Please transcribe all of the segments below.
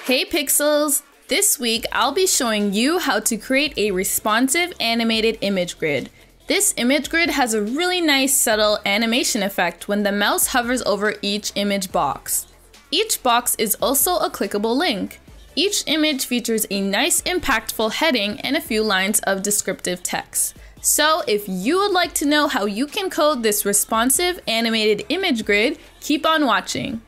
Hey Pixels! This week I'll be showing you how to create a responsive animated image grid. This image grid has a really nice subtle animation effect when the mouse hovers over each image box. Each box is also a clickable link. Each image features a nice impactful heading and a few lines of descriptive text. So if you would like to know how you can code this responsive animated image grid, keep on watching.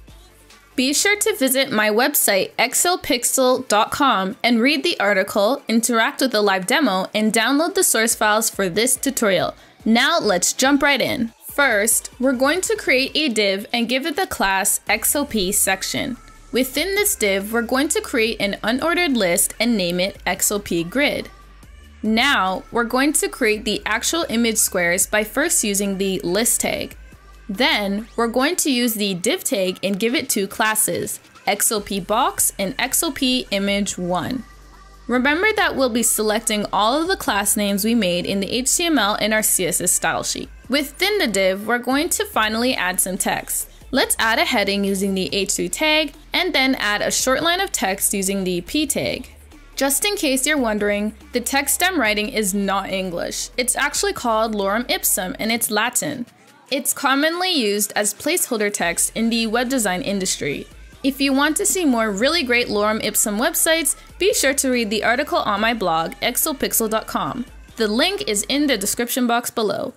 Be sure to visit my website exopixel.com and read the article, interact with the live demo, and download the source files for this tutorial. Now let's jump right in. First, we're going to create a div and give it the class XOP_section. Within this div, we're going to create an unordered list and name it XOP_grid. Now, we're going to create the actual image squares by first using the list tag. Then, we're going to use the div tag and give it two classes, XOPBox and XOPImage1. Remember that we'll be selecting all of the class names we made in the HTML in our CSS style sheet. Within the div, we're going to finally add some text. Let's add a heading using the h3 tag, and then add a short line of text using the p tag. Just in case you're wondering, the text I'm writing is not English. It's actually called lorem ipsum, and it's Latin. It's commonly used as placeholder text in the web design industry. If you want to see more really great lorem ipsum websites, be sure to read the article on my blog, exopixel.com. The link is in the description box below.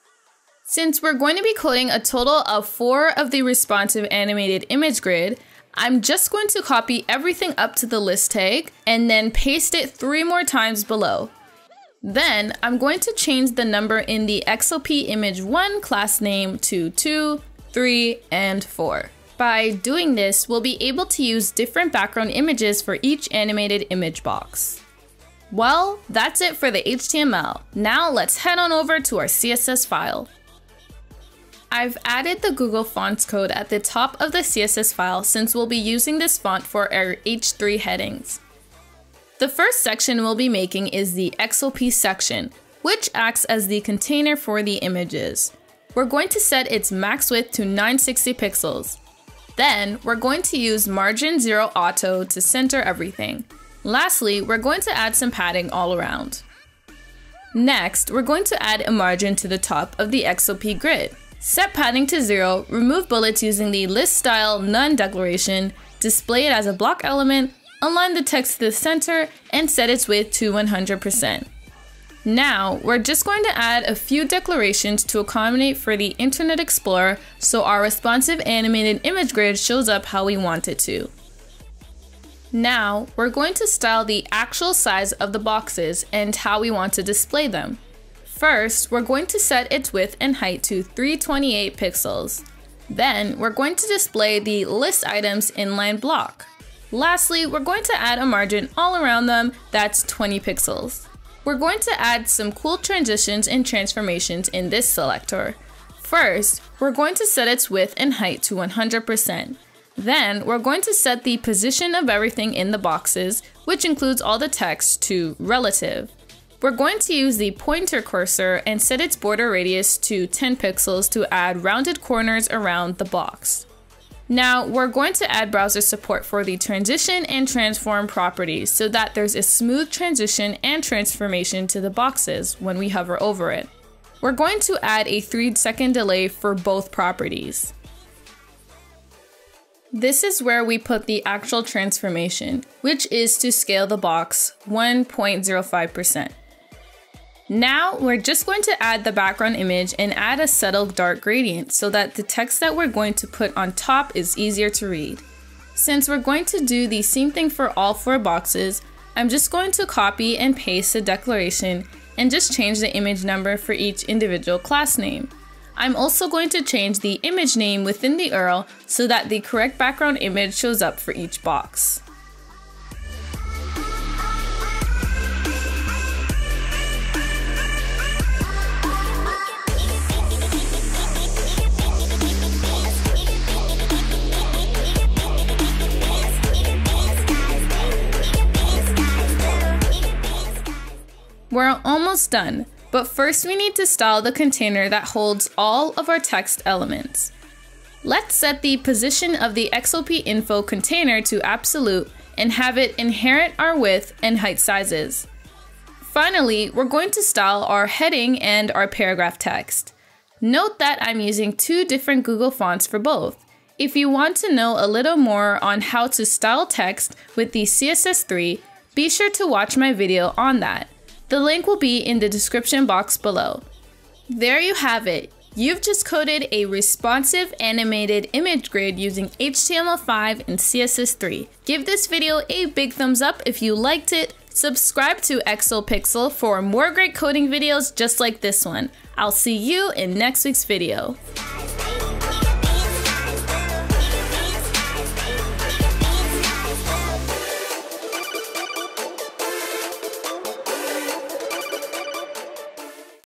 Since we're going to be coding a total of 4 of the responsive animated image grid, I'm just going to copy everything up to the list tag and then paste it 3 more times below. Then I'm going to change the number in the XOPImage1 class name to 2, 3, and 4. By doing this, we'll be able to use different background images for each animated image box. Well, that's it for the HTML. Now let's head on over to our CSS file. I've added the Google Fonts code at the top of the CSS file since we'll be using this font for our H3 headings. The first section we'll be making is the XOP section, which acts as the container for the images. We're going to set its max width to 960 pixels. Then, we're going to use margin 0 auto to center everything. Lastly, we're going to add some padding all around. Next, we're going to add a margin to the top of the XOP grid. Set padding to 0, remove bullets using the list style none declaration, display it as a block element, align the text to the center, and set its width to 100%. Now, we're just going to add a few declarations to accommodate for the Internet Explorer so our responsive animated image grid shows up how we want it to. Now, we're going to style the actual size of the boxes and how we want to display them. First, we're going to set its width and height to 328 pixels. Then, we're going to display the list items inline block. Lastly, we're going to add a margin all around them that's 20 pixels. We're going to add some cool transitions and transformations in this selector. First, we're going to set its width and height to 100%. Then, we're going to set the position of everything in the boxes, which includes all the text, to relative. We're going to use the pointer cursor and set its border radius to 10 pixels to add rounded corners around the box. Now, we're going to add browser support for the transition and transform properties so that there's a smooth transition and transformation to the boxes when we hover over it. We're going to add a 3-second delay for both properties. This is where we put the actual transformation, which is to scale the box 1.05%. Now, we're just going to add the background image and add a subtle dark gradient so that the text that we're going to put on top is easier to read. Since we're going to do the same thing for all 4 boxes, I'm just going to copy and paste the declaration and just change the image number for each individual class name. I'm also going to change the image name within the URL so that the correct background image shows up for each box. We're almost done, but first we need to style the container that holds all of our text elements. Let's set the position of the XOP info container to absolute and have it inherit our width and height sizes. Finally, we're going to style our heading and our paragraph text. Note that I'm using 2 different Google fonts for both. If you want to know a little more on how to style text with the CSS3, be sure to watch my video on that. The link will be in the description box below. There you have it. You've just coded a responsive animated image grid using HTML5 and CSS3. Give this video a big thumbs up if you liked it. Subscribe to XOPixel for more great coding videos just like this one. I'll see you in next week's video.